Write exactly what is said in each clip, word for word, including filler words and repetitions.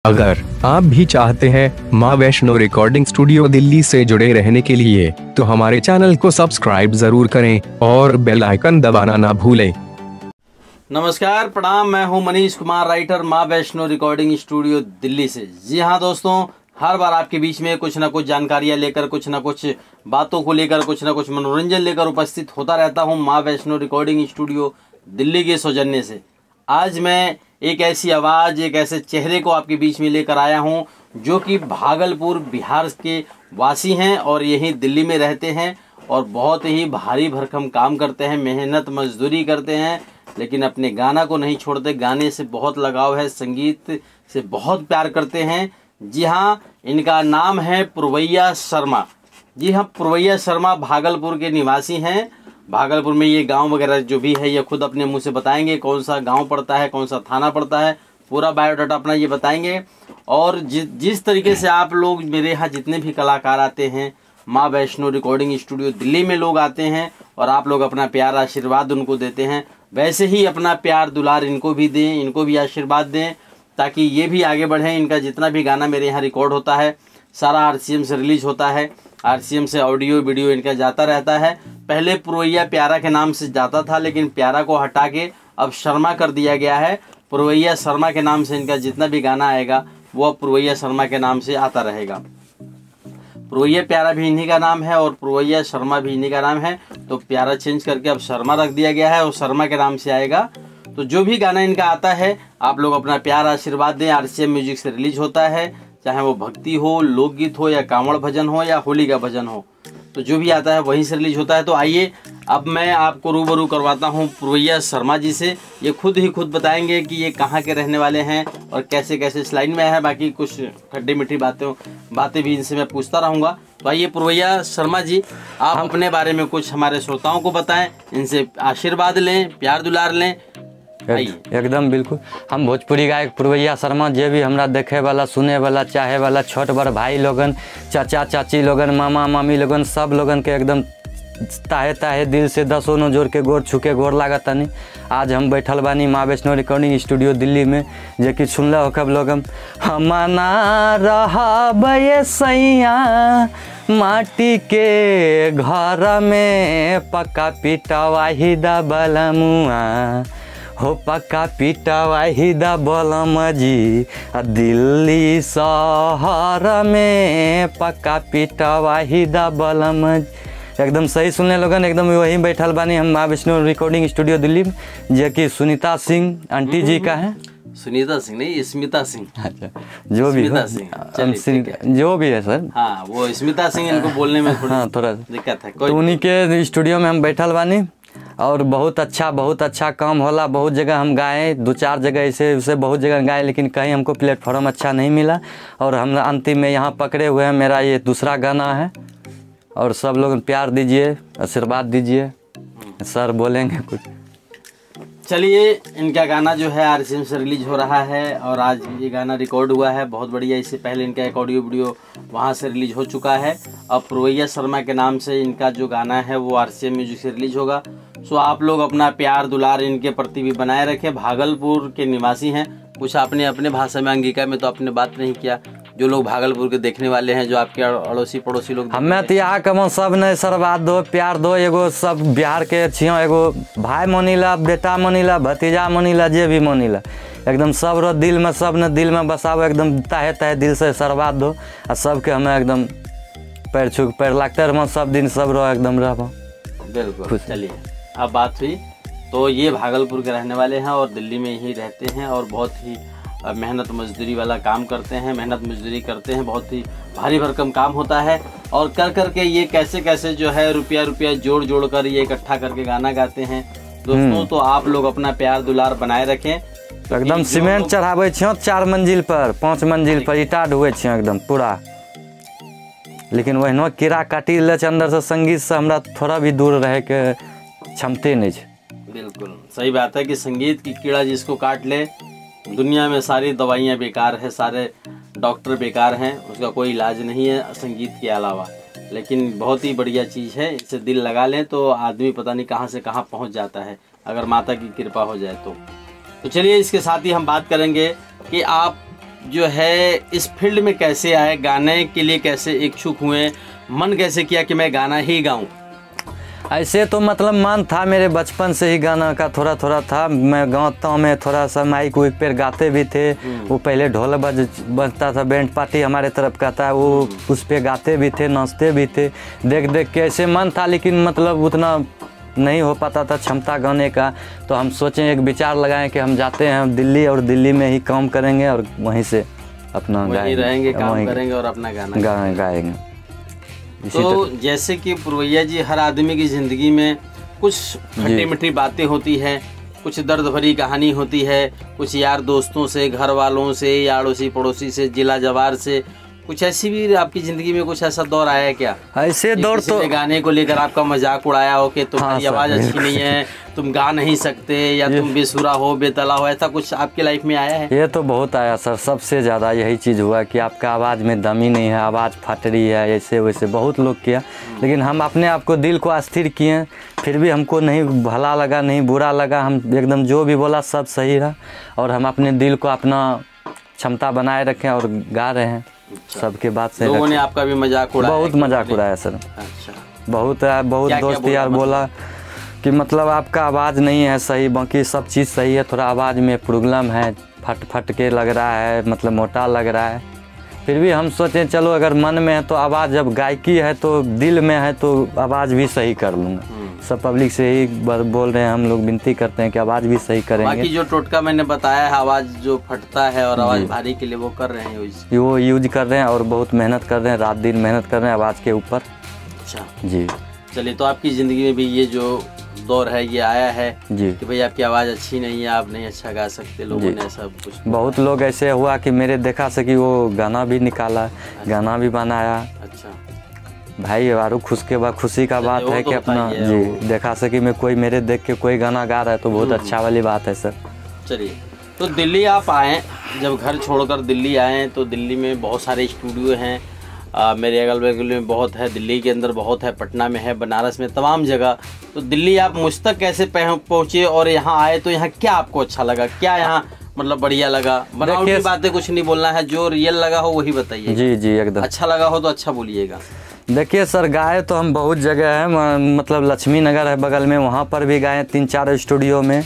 अगर आप भी चाहते हैं माँ वैष्णो रिकॉर्डिंग स्टूडियो दिल्ली से जुड़े रहने के लिए तो हमारे चैनल को सब्सक्राइब जरूर करें और बेल आइकन दबाना ना भूलें। नमस्कार, प्रणाम। मैं हूं मनीष कुमार, राइटर, माँ वैष्णो रिकॉर्डिंग स्टूडियो दिल्ली से। जी हां दोस्तों, हर बार आपके बीच में कुछ ना कुछ जानकारियां लेकर, कुछ ना कुछ बातों को लेकर, कुछ ना कुछ मनोरंजन लेकर उपस्थित होता रहता हूं माँ वैष्णो रिकॉर्डिंग स्टूडियो दिल्ली के सौजन्य से। आज मैं एक ऐसी आवाज़, एक ऐसे चेहरे को आपके बीच में लेकर आया हूं जो कि भागलपुर बिहार के वासी हैं और यहीं दिल्ली में रहते हैं और बहुत ही भारी भरकम काम करते हैं, मेहनत मजदूरी करते हैं, लेकिन अपने गाना को नहीं छोड़ते। गाने से बहुत लगाव है, संगीत से बहुत प्यार करते हैं। जी हाँ, इनका नाम है पुरवैया शर्मा। जी हाँ, पुरवैया शर्मा भागलपुर के निवासी हैं। भागलपुर में ये गांव वगैरह जो भी है ये खुद अपने मुंह से बताएंगे, कौन सा गांव पड़ता है, कौन सा थाना पड़ता है, पूरा बायोडाटा अपना ये बताएंगे। और जि, जिस तरीके से आप लोग, मेरे यहाँ जितने भी कलाकार आते हैं, माँ वैष्णो रिकॉर्डिंग स्टूडियो दिल्ली में लोग आते हैं और आप लोग अपना प्यार आशीर्वाद उनको देते हैं, वैसे ही अपना प्यार दुलार इनको भी दें, इनको भी आशीर्वाद दें ताकि ये भी आगे बढ़ें। इनका जितना भी गाना मेरे यहाँ रिकॉर्ड होता है सारा आर सी एम से रिलीज होता है, आर सी एम से ऑडियो वीडियो इनका जाता रहता है। पहले पुरवैया प्यारा के नाम से जाता था, लेकिन प्यारा को हटा के अब शर्मा कर दिया गया है। पुरवैया शर्मा के नाम से इनका जितना भी गाना आएगा वो अब पुरवैया शर्मा के नाम से आता रहेगा। पुरवैया प्यारा भी इन्हीं का नाम है और पुरवैया शर्मा भी इन्हीं का नाम है, तो प्यारा चेंज करके अब शर्मा रख दिया गया है और शर्मा के नाम से आएगा। तो जो भी गाना इनका आता है आप लोग अपना प्यार आशीर्वाद दें। आर सी एम म्यूजिक से रिलीज होता है, चाहे वो भक्ति हो, लोकगीत हो, या कांवड़ भजन हो, या होली का भजन हो, तो जो भी आता है वहीं से रिलीज होता है। तो आइए अब मैं आपको रूबरू करवाता हूँ पुरवैया शर्मा जी से। ये खुद ही खुद बताएंगे कि ये कहाँ के रहने वाले हैं और कैसे कैसे इस लाइन में है। बाकी कुछ खट्टी मीठी बातें बातें भी इनसे मैं पूछता रहूँगा। तो आइए पुरवैया शर्मा जी, आप अपने बारे में कुछ हमारे श्रोताओं को बताएं, इनसे आशीर्वाद लें, प्यार दुलार लें। एक, एकदम बिल्कुल। हम भोजपुरी गायक पुरवैया शर्मा, जे भी हमरा देखे वाला, सुने वाला, चाहे वाला, छोट बड़ भाई लोगन, चाचा चाची लोगन, मामा मामी लोगन, सब लोगन के एकदम ताहे ताहे दिल से दसों नो जोड़ के गोर छुके गोर लागत तनी। आज हम बैठल बानी माँ वैष्णो रिकॉर्डिंग स्टूडियो दिल्ली में, जे कि सुनल हो कब लोगन। हमना रहा सैया माटी के घर में, पक्का पीटा वाहिदा बलमुआ हो, पक्का पीटा वाहिदा बलम जी, दिल्ली शहर में पक्का पीटा वाहिदा बलम। एकदम सही सुनने लोगन, एकदम वहीं बैठल बानी हम माँ वैष्णो रिकॉर्डिंग स्टूडियो दिल्ली में, जो कि सुनीता सिंह आंटी जी का है। सुनीता सिंह नहीं, स्मिता सिंह। अच्छा, जो भी हो, जो भी है सर। हाँ, वो स्मिता सिंह, इनको बोलने में थोड़ा हाँ थोड़ा दिक्कत है। तो उन्हीं के स्टूडियो में हम बैठल बानी और बहुत अच्छा बहुत अच्छा काम होला। बहुत जगह हम गाए, दो चार जगह ऐसे उसे बहुत जगह गाए, लेकिन कहीं हमको प्लेटफॉर्म अच्छा नहीं मिला और हम अंतिम में यहाँ पकड़े हुए हैं। मेरा ये दूसरा गाना है और सब लोग प्यार दीजिए, आशीर्वाद दीजिए। सर बोलेंगे कुछ। चलिए, इनका गाना जो है आर सी एम से रिलीज हो रहा है और आज ये गाना रिकॉर्ड हुआ है, बहुत बढ़िया। इससे पहले इनका एक ऑडियो वीडियो वहाँ से रिलीज हो चुका है। अब पुरवैया शर्मा के नाम से इनका जो गाना है वो आर सी एम म्यूजिक से रिलीज होगा। सो आप लोग अपना प्यार दुलार इनके प्रति भी बनाए रखें। भागलपुर के निवासी हैं, कुछ आपने अपने भाषा में, अंगिका में तो आपने बात नहीं किया। जो लोग भागलपुर के देखने वाले हैं, जो आपके अड़ोसी पड़ोसी लोग, हमें तो यहाँ कम सब ने आशीर्वाद दो, प्यार दो। एगो सब बिहार के छियो, एगो भाई मनीला, बेटा मनीला, भतीजा मनीला, जे भी मनीला, एकदम सब रो दिल में, सब ने दिल में बसाओ, एकदम ताहे ताहे दिल से आशीर्वाद दो। और सबके हमें एकदम पैर छू पैर लागते रहो, सब दिन सब रो एकदम रहो। बिल्कुल। चलिए, अब बात हुई तो ये भागलपुर के रहने वाले हैं और दिल्ली में ही रहते हैं और बहुत ही मेहनत मजदूरी वाला काम करते हैं, मेहनत मजदूरी करते हैं, बहुत ही भारी भरकम काम होता है। और कर कर के ये कैसे कैसे जो है रुपया रुपया जोड़ जोड़ कर ये इकट्ठा करके गाना गाते हैं दोस्तों। तो आप लोग अपना प्यार दुलार बनाए रखें। एकदम सीमेंट चढ़ावे छियो चार मंजिल पर, पाँच मंजिल पर ईटा ढुए छियो एकदम पूरा, लेकिन वही कीड़ा काटी ले अंदर से। संगीत से हमरा थोड़ा भी दूर रहे के क्षमते नहीं है। बिल्कुल सही बात है कि संगीत की कीड़ा जिसको काट ले, दुनिया में सारी दवाइयाँ बेकार है, सारे डॉक्टर बेकार हैं, उसका कोई इलाज नहीं है संगीत के अलावा। लेकिन बहुत ही बढ़िया चीज़ है, इससे दिल लगा लें तो आदमी पता नहीं कहाँ से कहाँ पहुँच जाता है, अगर माता की कृपा हो जाए तो। तो चलिए, इसके साथ ही हम बात करेंगे कि आप जो है इस फील्ड में कैसे आए, गाने के लिए कैसे इच्छुक हुए, मन कैसे किया कि मैं गाना ही गाऊं? ऐसे तो मतलब मन था मेरे बचपन से ही, गाना का थोड़ा थोड़ा था। मैं गाँव में थोड़ा सा माइक वाइक पर गाते भी थे। वो पहले ढोल बज बजता था, बैंड पार्टी हमारे तरफ का था, वो उस पर गाते भी थे, नाचते भी थे। देख देख के ऐसे मन था, लेकिन मतलब उतना नहीं हो पाता था क्षमता गाने का। तो हम सोचें, एक विचार लगाएं कि हम जाते हैं दिल्ली और दिल्ली में ही काम करेंगे और वहीं से अपना वहीं रहेंगे, काम करेंगे और अपना गाना गा, गाएंगे। तो जैसे कि पुरवैया जी, हर आदमी की ज़िंदगी में कुछ खट्टी मीठी बातें होती हैं, कुछ दर्द भरी कहानी होती है, कुछ यार दोस्तों से, घर वालों से, या अड़ोसी पड़ोसी से, जिला जवार से, कुछ ऐसी भी आपकी ज़िंदगी में कुछ ऐसा दौर आया है क्या? ऐसे दौर तो गाने को लेकर आपका मजाक उड़ाया हो कि तुम्हारी हाँ आवाज़ अच्छी नहीं है, तुम गा नहीं सकते, या तुम बेसुरा हो, बेतला हो, ऐसा कुछ आपकी लाइफ में आया है? ये तो बहुत आया सर। सबसे ज़्यादा यही चीज़ हुआ कि आपका आवाज़ में दम ही नहीं है, आवाज़ फट रही है, ऐसे वैसे बहुत लोग किया। लेकिन हम अपने आप को, दिल को अस्थिर किए, फिर भी हमको नहीं भला लगा, नहीं बुरा लगा। हम एकदम जो भी बोला सब सही रहा, और हम अपने दिल को, अपना क्षमता बनाए रखें और गा रहे हैं। अच्छा। सबके बात से लोगों ने आपका भी मजाक उड़ाया? बहुत मजाक उड़ाया सर। अच्छा। बहुत बहुत दोस्त यार बोला कि मतलब आपका आवाज़ नहीं है सही, बाकी सब चीज़ सही है, थोड़ा आवाज़ में प्रॉब्लम है, फट फट के लग रहा है, मतलब मोटा लग रहा है। फिर भी हम सोचें चलो अगर मन में है तो आवाज़, जब गायकी है तो दिल में है तो आवाज़ भी सही कर लूँगा। सब पब्लिक से ही बोल रहे हैं, हम लोग विनती करते हैं कि आवाज़ भी सही करेंगे। बाकी जो टोटका मैंने बताया है, आवाज़ जो फटता है और आवाज़ भारी के लिए, वो कर रहे हैं यूज? वो यूज कर रहे हैं और बहुत मेहनत कर रहे हैं, रात दिन मेहनत कर रहे हैं आवाज़ के ऊपर। अच्छा जी। चलिए, तो आपकी ज़िंदगी में भी ये जो दौर है ये आया है जी कि भाई आपकी आवाज़ अच्छी नहीं है, आप नहीं अच्छा गा सकते, लोगों ने सब कुछ? बहुत लोग ऐसे हुआ कि मेरे देखा से कि वो गाना भी निकाला, गाना भी बनाया। अच्छा भाई, और खुश के बाद खुशी का बात है कि अपना जी देखा सके मैं, कोई मेरे देख के कोई गाना गा रहा है तो बहुत अच्छा वाली बात है सर। चलिए, तो दिल्ली आप आए, जब घर छोड़कर दिल्ली आए तो दिल्ली में बहुत सारे स्टूडियो हैं, आ, मेरे अगल बगल में बहुत है, दिल्ली के अंदर बहुत है, पटना में है, बनारस में, तमाम जगह। तो दिल्ली आप मुझ तक कैसे पहुँचे और यहाँ आए तो यहाँ क्या आपको अच्छा लगा, क्या यहाँ मतलब बढ़िया लगा? बनावटी बातें कुछ नहीं बोलना है, जो रियल लगा हो वही बताइए। जी जी एकदम। अच्छा लगा हो तो अच्छा बोलिएगा। देखिए सर, गाए तो हम बहुत जगह है, मतलब लक्ष्मी नगर है बगल में, वहाँ पर भी गाए तीन चार स्टूडियो में।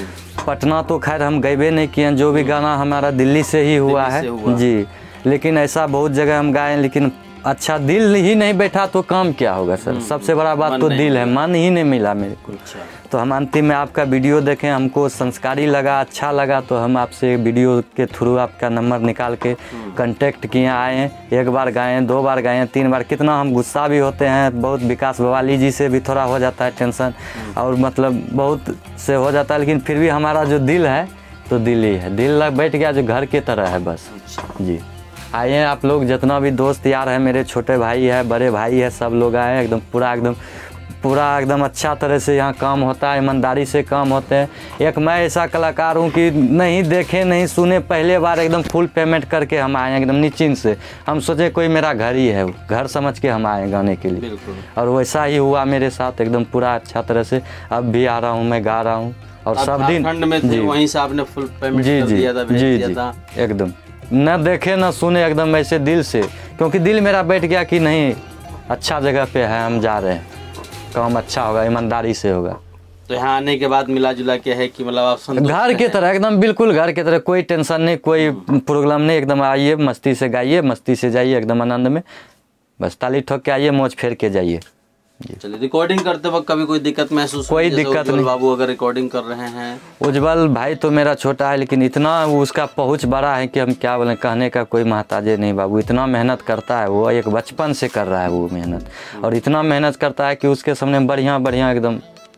पटना तो खैर हम गए नहीं किए, जो भी गाना हमारा दिल्ली से ही हुआ है हुआ। जी, लेकिन ऐसा बहुत जगह हम गाए, लेकिन अच्छा दिल ही नहीं बैठा तो काम क्या होगा सर। सबसे बड़ा बात तो दिल है, मन ही नहीं मिला मेरे को। अच्छा। तो हम अंतिम में आपका वीडियो देखें, हमको संस्कारी लगा, अच्छा लगा, तो हम आपसे वीडियो के थ्रू आपका नंबर निकाल के कांटेक्ट किए, आए, एक बार गाएँ, दो बार गाएँ, तीन बार, कितना हम गुस्सा भी होते हैं बहुत। विकास बवाली जी से भी थोड़ा हो जाता है टेंशन, और मतलब बहुत से हो जाता है, लेकिन फिर भी हमारा जो दिल है तो दिल ही है, दिल लग बैठ गया जो घर की तरह है बस। जी, आइए आप लोग, जितना भी दोस्त यार है, मेरे छोटे भाई है, बड़े भाई है, सब लोग आए, एकदम पूरा एकदम पूरा एकदम अच्छा तरह से यहाँ काम होता है, ईमानदारी से काम होते हैं। एक मैं ऐसा कलाकार हूँ कि नहीं देखे नहीं सुने, पहले बार एकदम फुल पेमेंट करके हम आए एकदम निश्चिंत से। हम सोचे कोई मेरा घर ही है, घर समझ के हम आए गाने के लिए, और वैसा ही हुआ मेरे साथ, एकदम पूरा अच्छा तरह से। अब भी आ रहा हूँ, मैं गा रहा हूँ, और सब दिन में थे, वहीं से आपने फुल पेमेंट जी कर जी दिया था, भेज जी दिया जी था। एकदम न देखे न सुने, एकदम ऐसे दिल से, क्योंकि दिल मेरा बैठ गया कि नहीं अच्छा जगह पे है, हम जा रहे हैं, काम अच्छा होगा, ईमानदारी से होगा। तो यहाँ आने के बाद मिला जुला के है कि मतलब आप घर की तरह, एकदम बिल्कुल घर की तरह, कोई टेंशन नहीं, कोई प्रॉब्लम नहीं, एकदम आइए मस्ती से गाइए, मस्ती से जाइए, एकदम आनंद में, बस ताली ठोक के आइए, मौज फेर के जाइए। चलिए, रिकॉर्डिंग करते वक्त कभी कोई दिक्कत महसूस? कोई दिक्कत नहीं। बाबू अगर रिकॉर्डिंग कर रहे हैं, उज्जवल भाई तो मेरा छोटा है, लेकिन इतना उसका पहुंच बड़ा है कि हम क्या बोलें, कहने का कोई महताजे नहीं। बाबू इतना मेहनत करता है, वो एक बचपन से कर रहा है वो मेहनत, और इतना मेहनत करता है कि उसके सामने बढ़िया बढ़िया एकदम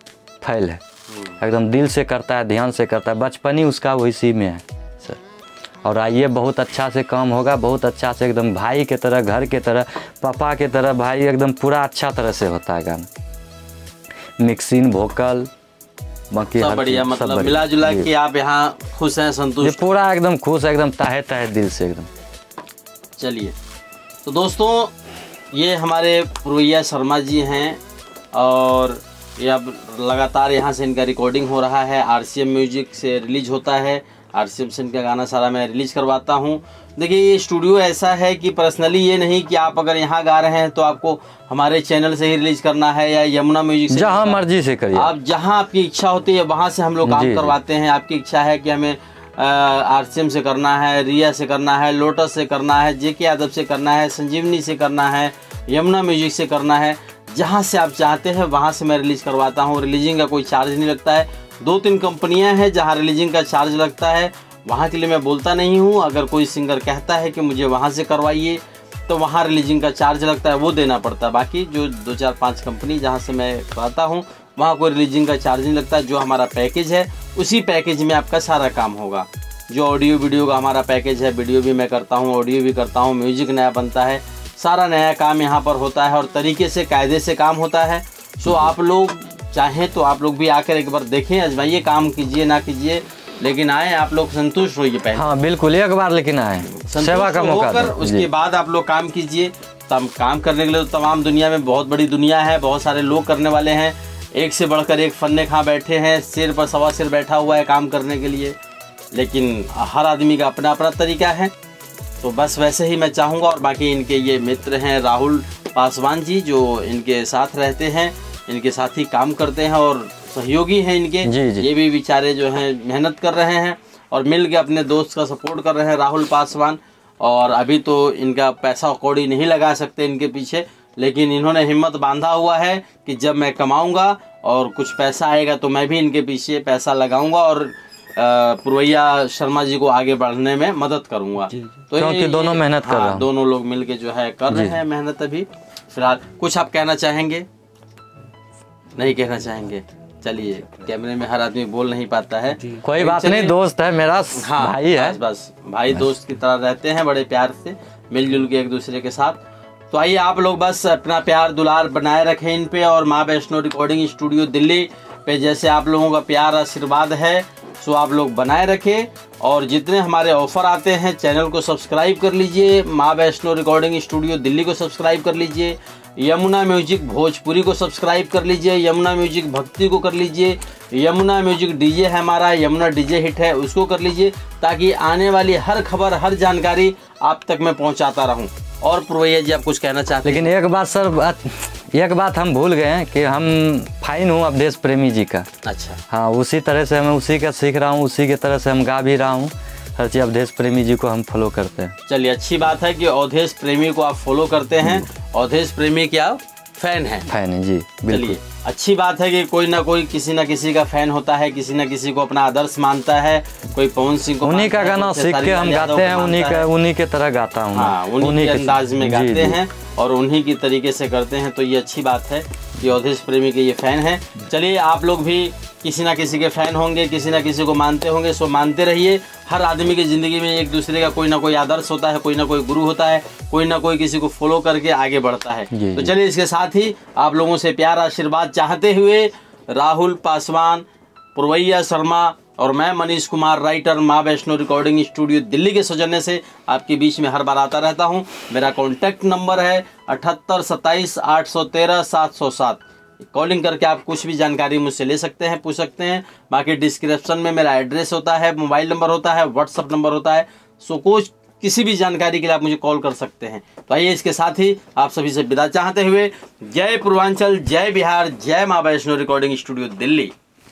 फैल है, एकदम दिल से करता है, ध्यान से करता है, बचपन ही उसका वैसी में है सर। और आइए, बहुत अच्छा से काम होगा, बहुत अच्छा से, एकदम भाई के तरह, घर के तरह, पापा के तरह, भाई एकदम पूरा अच्छा तरह से होता है गाना, मिक्सिंग, वोकल, बाकी सब बढ़िया। मतलब मिला जुला के आप यहाँ खुश हैं, संतुष्ट? पूरा एकदम खुश, एकदम ताहे ताहे दिल से एकदम। चलिए, तो दोस्तों, ये हमारे पुरवैया शर्मा जी हैं, और ये अब लगातार यहाँ से इनका रिकॉर्डिंग हो रहा है, आरसीएम म्यूजिक से रिलीज होता है, आरसीएम से इनका गाना सारा मैं रिलीज करवाता हूँ। देखिए ये स्टूडियो ऐसा है कि पर्सनली ये नहीं कि आप अगर यहाँ गा रहे हैं तो आपको हमारे चैनल से ही रिलीज करना है या यमुना म्यूजिक से, जहाँ मर्जी से करिए आप, जहाँ आपकी इच्छा होती है वहाँ से हम लोग काम करवाते हैं। आपकी इच्छा है कि हमें आरसीएम से करना है, रिया से करना है, लोटस से करना है, जेके यादव से करना है, संजीवनी से करना है, यमुना म्यूजिक से करना है, जहाँ से आप चाहते हैं वहाँ से मैं रिलीज करवाता हूँ। रिलीजिंग का कोई चार्ज नहीं लगता है। दो तीन कंपनियाँ हैं जहाँ रिलीजिंग का चार्ज लगता है, वहाँ के लिए मैं बोलता नहीं हूँ। अगर कोई सिंगर कहता है कि मुझे वहाँ से करवाइए तो वहाँ रिलीजिंग का चार्ज लगता है, वो देना पड़ता है। बाकी जो दो चार पांच कंपनी जहाँ से मैं करवाता हूँ वहाँ कोई रिलीजिंग का चार्ज नहीं लगता। जो हमारा पैकेज है उसी पैकेज में आपका सारा काम होगा। जो ऑडियो वीडियो का हमारा पैकेज है, वीडियो भी मैं करता हूँ, ऑडियो भी करता हूँ, म्यूजिक नया बनता है, सारा नया काम यहाँ पर होता है और तरीके से कायदे से काम होता है। सो आप लोग चाहें तो आप लोग भी आकर एक बार देखें, आजमाइए, काम कीजिए ना कीजिए, लेकिन आए आप लोग संतुष्ट होइए पहले। हाँ बिल्कुल, एक बार लेकिन आए, सेवा का मौका कर, उसके बाद आप लोग काम कीजिए। तब काम करने के लिए तो तमाम दुनिया में बहुत बड़ी दुनिया है, बहुत सारे लोग करने वाले हैं, एक से बढ़कर एक फन्ने खा बैठे हैं, सिर पर सवा सिर बैठा हुआ है काम करने के लिए, लेकिन हर आदमी का अपना अपना तरीका है। तो बस वैसे ही मैं चाहूँगा। और बाकी इनके ये मित्र हैं राहुल पासवान जी, जो इनके साथ रहते हैं, इनके साथ ही काम करते हैं और सहयोगी हैं इनके। जी जी। ये भी बेचारे जो हैं मेहनत कर रहे हैं और मिल के अपने दोस्त का सपोर्ट कर रहे हैं, राहुल पासवान। और अभी तो इनका पैसा कौड़ी नहीं लगा सकते इनके पीछे, लेकिन इन्होंने हिम्मत बांधा हुआ है कि जब मैं कमाऊंगा और कुछ पैसा आएगा तो मैं भी इनके पीछे पैसा लगाऊंगा और पुरवैया शर्मा जी को आगे बढ़ने में मदद करूंगा। तो क्योंकि दोनों मेहनत कर रहे हैं, दोनों लोग मिलके जो है कर रहे हैं मेहनत। अभी फिलहाल कुछ आप कहना चाहेंगे? नहीं कहना चाहेंगे? चलिए, कैमरे में हर आदमी बोल नहीं पाता है, कोई बात नहीं, दोस्त है मेरा, हाँ, भाई है, बस बस भाई दोस्त की तरह रहते हैं, बड़े प्यार से मिलजुल के एक दूसरे के साथ। तो आइए आप लोग बस अपना प्यार दुलार बनाए रखें इन पे, और माँ वैष्णो रिकॉर्डिंग स्टूडियो दिल्ली पे जैसे आप लोगों का प्यार आशीर्वाद है सो आप लोग बनाए रखें। और जितने हमारे ऑफर आते हैं चैनल को सब्सक्राइब कर लीजिए, माँ वैष्णो रिकॉर्डिंग स्टूडियो दिल्ली को सब्सक्राइब कर लीजिए, यमुना म्यूजिक भोजपुरी को सब्सक्राइब कर लीजिए, यमुना म्यूजिक भक्ति को कर लीजिए, यमुना म्यूजिक डीजे है हमारा, यमुना डीजे हिट है उसको कर लीजिए, ताकि आने वाली हर खबर हर जानकारी आप तक मैं पहुंचाता रहूं। और पुरवैया जी आप कुछ कहना चाहते हैं? लेकिन एक बात सर, बात एक बात हम भूल गए हैं कि हम फाइन हूँ अवधेश प्रेमी जी का। अच्छा। हाँ, उसी तरह से मैं उसी का सीख रहा हूँ, उसी की तरह से हम गा भी रहा हूँ, हर चीज़ अवधेश प्रेमी जी को हम फॉलो करते हैं। चलिए, अच्छी बात है कि अवधेश प्रेमी को आप फॉलो करते हैं, अवधेश प्रेमी के आप फैन हैं। फैन है जी, चलिए, अच्छी बात है कि कोई ना कोई किसी ना किसी का फैन होता है, किसी ना किसी को अपना आदर्श मानता है। कोई पवन सिंह को, उन्हीं का गाना सीख के हम गाते हैं, उन्हीं का उन्हीं के तरह गाता हूँ, हाँ, उन्हीं के अंदाज में गाते हैं और उन्हीं की तरीके से करते हैं। तो ये अच्छी बात है कि अवधेश प्रेमी के ये फैन हैं। चलिए, आप लोग भी किसी ना किसी के फैन होंगे, किसी ना किसी को मानते होंगे, सो मानते रहिए। हर आदमी की ज़िंदगी में एक दूसरे का कोई ना कोई आदर्श होता है, कोई ना कोई गुरु होता है, कोई ना कोई किसी को फॉलो करके आगे बढ़ता है। तो चलिए, इसके साथ ही आप लोगों से प्यार आशीर्वाद चाहते हुए राहुल पासवान, पुरवैया शर्मा और मैं मनीष कुमार राइटर, माँ वैष्णो रिकॉर्डिंग स्टूडियो दिल्ली के सौजन्य से आपके बीच में हर बार आता रहता हूँ। मेरा कॉन्टैक्ट नंबर है अठहत्तर सत्ताईस आठ सौ तेरह सात सौ सात। कॉलिंग करके आप कुछ भी जानकारी मुझसे ले सकते हैं, पूछ सकते हैं। बाकी डिस्क्रिप्शन में मेरा एड्रेस होता है, मोबाइल नंबर होता है, व्हाट्सअप नंबर होता है। सो कुछ किसी भी जानकारी के लिए आप मुझे कॉल कर सकते हैं। तो आइए, इसके साथ ही आप सभी से विदा चाहते हुए, जय पूर्वांचल, जय बिहार, जय माँ वैष्णो रिकॉर्डिंग स्टूडियो दिल्ली।